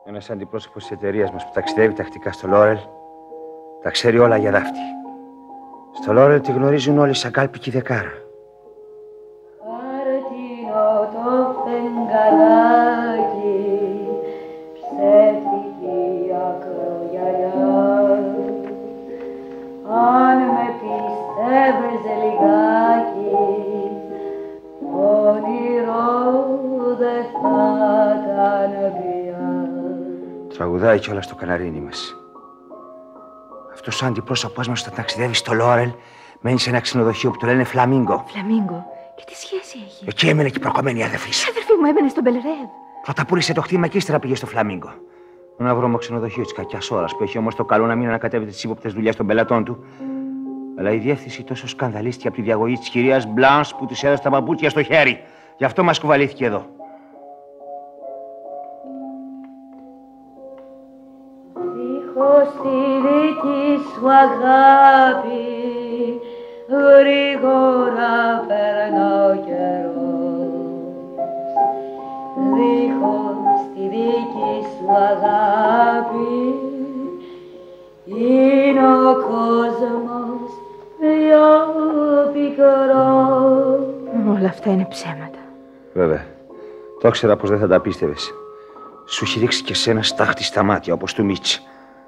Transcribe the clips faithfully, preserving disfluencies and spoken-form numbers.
Ένας αντιπρόσωπος της εταιρείας μας που ταξιδεύει τακτικά στο Λόρελ τα ξέρει όλα για δάφτη. Στο Λόρελ τη γνωρίζουν όλοι σαν κάλπικη δεκάρα. Χάρτινο το φεγγαράκι, ψεύτικη ακρογιαλιά. Αν με πιστεύεις λιγάκι, όνειρο δεν θα ήταν πια. Τραγουδάει κιόλας το καναρίνι μας. Αυτός ο αντιπρόσωπός μας όταν ταξιδεύει στο Λόρελ μένει σε ένα ξενοδοχείο που το λένε Φλαμίγκο. Φλαμίγκο. Και τι σχέση έχει? Εκεί έμενε και η προκομμένη αδερφή σου. Η αδερφή μου έμενε στον Μπελρέβ. Πρώτα πούλησε το χτήμα και ύστερα πήγε στο Φλαμίγκο. Ένα βρώμο ξενοδοχείο της κακιάς ώρας που έχει όμως το καλό να μην ανακατεύεται τις ύποπτες δουλειές των πελατών του. Αλλά η διεύθυνση τόσο σκανδαλίστηκε από τη διαγωγή της κυρίας Μπλάνς που της έδωσε τα παπούτσια στο χέρι. Γι' αυτό μας κουβαλήθηκε εδώ. Δίχως τη δική σου αγάπη, γρήγορα περνά καιρός. Δίχως τη δική σου αγάπη, είναι ο κόσμος πιο πικρός. Όλα αυτά είναι ψέματα. Βέβαια. Το ήξερα πως δεν θα τα πίστευες. Σου έχει ρίξει και σένα στάχτη στα μάτια όπως του Μίτσι.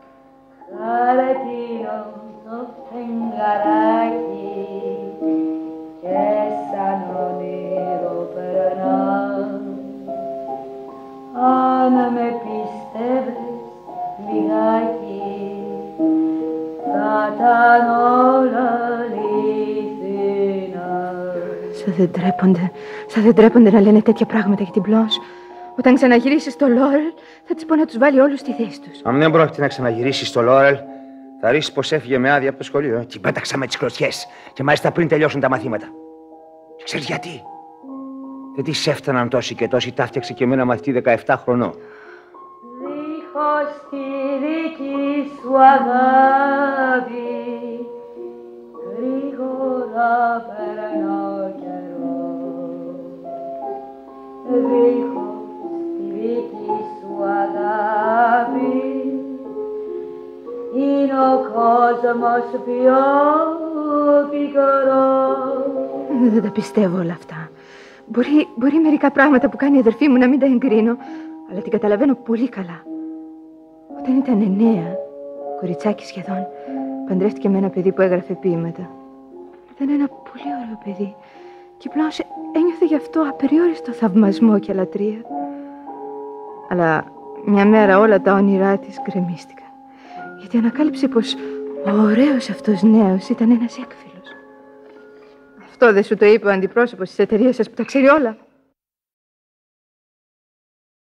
Χάρτινο το φεγγαράκι και σαν όνειρο περνά. Αν με πιστεύεις λιγάκι, θα ήταν όλα αληθινά. Σαν δεν τρέπονται, σαν δεν τρέπονται να λένε τέτοια πράγματα για την Μπλάνς. Όταν ξαναγυρίσει στο Λόρελ, θα της πω να τους βάλει όλους στη θέση τους. Αν δεν πρόκειται να ξαναγυρίσει στο Λόρελ, θα ρίξεις πως έφυγε με άδεια από το σχολείο. Ε. Την πέταξα με τις κλωτσιές και μάλιστα πριν τελειώσουν τα μαθήματα. Και ξέρεις γιατί? Δεν της έφταναν τόσοι και τόσοι, τα φτιάξε και εμένα μαθητή δεκαεπτά χρονών. Δίχως τη δική σου αγάπη, γρήγορα περνά καιρός. Δίχως τη δική σου αγάπη, είναι ο κόσμος πιο πικρός. Δεν τα πιστεύω όλα αυτά. Μπορεί, μπορεί μερικά πράγματα που κάνει η αδερφή μου να μην τα εγκρίνω, αλλά την καταλαβαίνω πολύ καλά. Όταν ήταν εννέα, κοριτσάκι σχεδόν, παντρεύτηκε με ένα παιδί που έγραφε ποίηματα. Ήταν ένα πολύ ωραίο παιδί και η Μπλάνς ένιωθε γι' αυτό απεριόριστο θαυμασμό και λατρεία. Αλλά μια μέρα όλα τα όνειρά της γκρεμίστηκαν, γιατί ανακάλυψε πως ο ωραίος αυτός νέος ήταν ένας έκφυλος. Αυτό δεν σου το είπε ο αντιπρόσωπος της εταιρείας σας που τα ξέρει όλα?